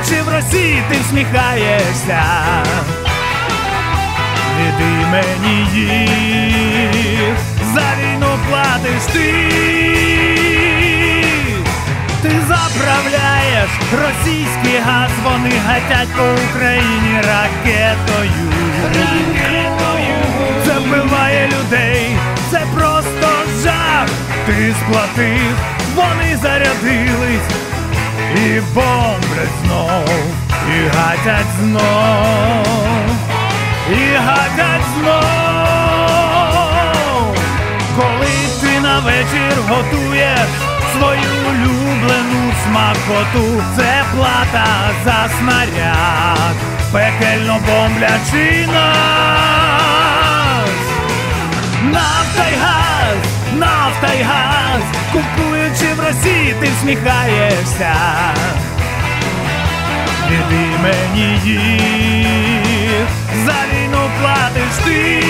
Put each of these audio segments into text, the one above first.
Купуючи в Росії, ти всміхаєшся від імені їх, за війну платиш ти. Ти заправляєш російський газ, вони гатять по Україні ракетою. Це вбиває людей, це просто жах. Ти сплатив, вони зарядились і бомблять знов, і гатять знов, і гатять знов. Коли ти на вечір готуєш свою улюблену смакоту, це плата за снаряд, пекельно бомблячи нас. Нафта й газ, нафта й газ, купуючи в Росії, ти всміхаєшся від імені їх, за війну платиш ти.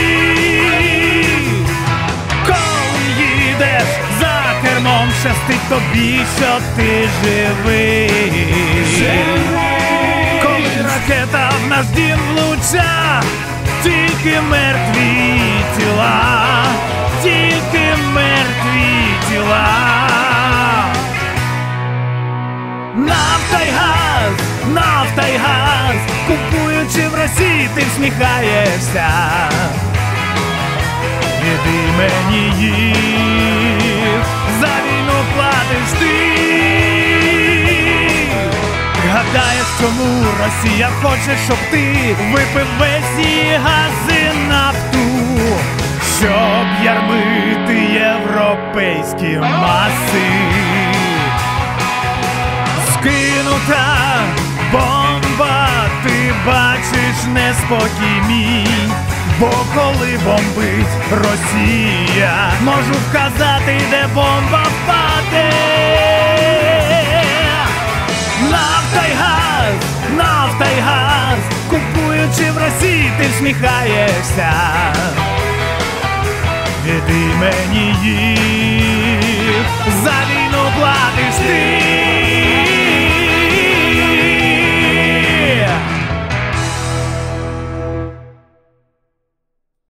Коли їдеш за кермом, щастить тобі, що ти живий. Коли ракета в наш дім влуча, тільки мертві тіла, тільки мертві тіла. Нафта й газ, нафта й газ, купуючи в Росії, ти всміхаєшся від імені їх, за війну платиш ти. Гадаєш, чому Росія хоче, щоб ти випив весь її газ і нафту, щоб ярмити європейські маси. Скинута бомба, ти бачиш неспокій мій, бо коли бомбить Росія, можу вказати, де бомба впаде. Нафта й газ, нафта й газ, купуючи в Росії, ти всміхаєшся від імені їх, за війну платиш ти.